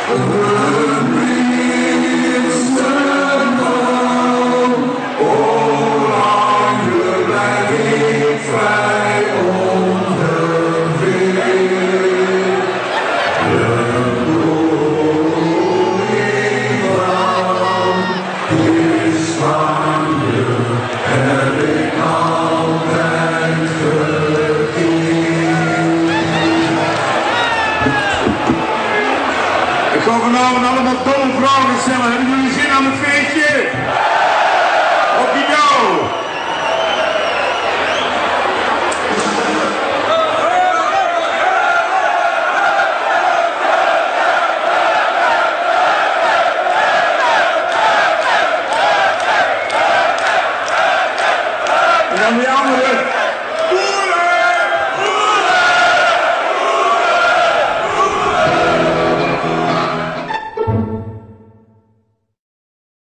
Ik ga vanavond allemaal domme vragen stellen. Hebben jullie zin aan het feestje?